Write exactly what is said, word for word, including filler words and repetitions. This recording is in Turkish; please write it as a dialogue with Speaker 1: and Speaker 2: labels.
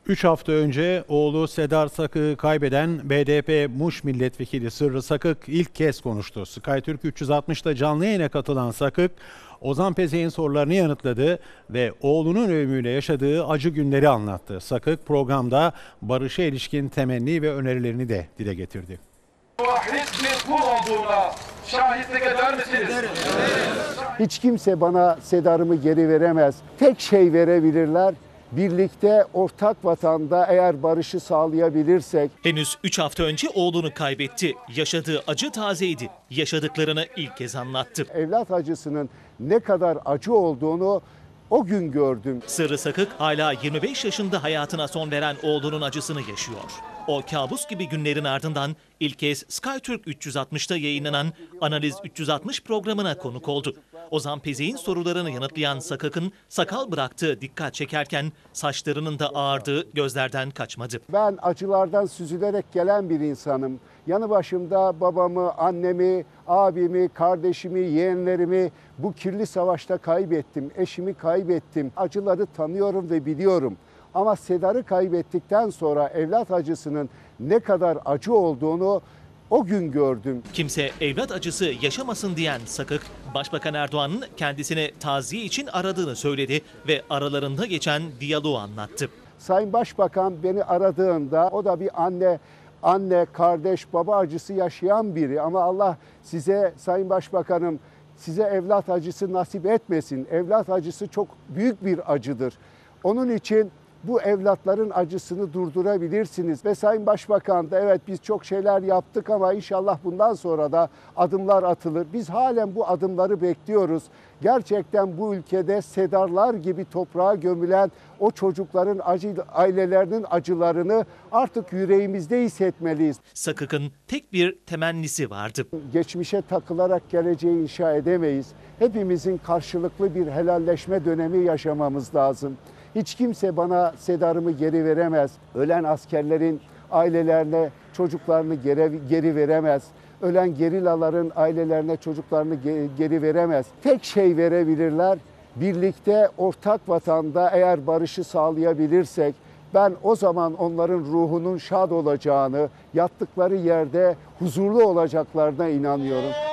Speaker 1: Üç hafta önce oğlu Sedar Sakık'ı kaybeden B D P Muş Milletvekili Sırrı Sakık ilk kez konuştu. SkyTürk üç yüz altmış'ta canlı yayına katılan Sakık, Ozan Pezek'in sorularını yanıtladı ve oğlunun ölümüyle yaşadığı acı günleri anlattı. Sakık programda barışa ilişkin temenni ve önerilerini de dile getirdi.
Speaker 2: Hiçbir kul olduğuna şahitlik eder misiniz?
Speaker 3: Hiç kimse bana Sedar'ımı geri veremez. Tek şey verebilirler. Birlikte ortak vatanda eğer barışı sağlayabilirsek.
Speaker 4: Henüz üç hafta önce oğlunu kaybetti. Yaşadığı acı tazeydi. Yaşadıklarını ilk kez anlattı.
Speaker 3: Evlat acısının ne kadar acı olduğunu o gün gördüm.
Speaker 4: Sırrı Sakık hala yirmi beş yaşında hayatına son veren oğlunun acısını yaşıyor. O kabus gibi günlerin ardından ilk kez SkyTürk üç yüz altmış'ta yayınlanan Analiz üç yüz altmış programına konuk oldu. Ozan Pezek'in sorularını yanıtlayan Sakık'ın sakal bıraktığı dikkat çekerken saçlarının da ağardığı gözlerden kaçmadı.
Speaker 3: Ben acılardan süzülerek gelen bir insanım. Yanı başımda babamı, annemi, abimi, kardeşimi, yeğenlerimi bu kirli savaşta kaybettim. Eşimi kaybettim. Acıları tanıyorum ve biliyorum. Ama Sedar'ı kaybettikten sonra evlat acısının ne kadar acı olduğunu o gün gördüm.
Speaker 4: Kimse evlat acısı yaşamasın diyen Sakık, Başbakan Erdoğan'ın kendisini taziye için aradığını söyledi ve aralarında geçen diyaloğu anlattı.
Speaker 3: Sayın Başbakan beni aradığında o da bir anne, anne, kardeş, baba acısı yaşayan biri. Ama Allah size Sayın Başbakanım, size evlat acısı nasip etmesin. Evlat acısı çok büyük bir acıdır. Onun için bu evlatların acısını durdurabilirsiniz. Ve Sayın Başbakan da evet biz çok şeyler yaptık ama inşallah bundan sonra da adımlar atılır. Biz halen bu adımları bekliyoruz. Gerçekten bu ülkede Sedarlar gibi toprağa gömülen o çocukların acı, ailelerinin acılarını artık yüreğimizde hissetmeliyiz.
Speaker 4: Sakık'ın tek bir temennisi vardı.
Speaker 3: Geçmişe takılarak geleceği inşa edemeyiz. Hepimizin karşılıklı bir helalleşme dönemi yaşamamız lazım. Hiç kimse bana Sedar'ımı geri veremez. Ölen askerlerin ailelerine çocuklarını geri, geri veremez. Ölen gerillaların ailelerine çocuklarını geri veremez. Tek şey verebilirler. Birlikte ortak vatanda eğer barışı sağlayabilirsek ben o zaman onların ruhunun şad olacağını, yattıkları yerde huzurlu olacaklarına inanıyorum.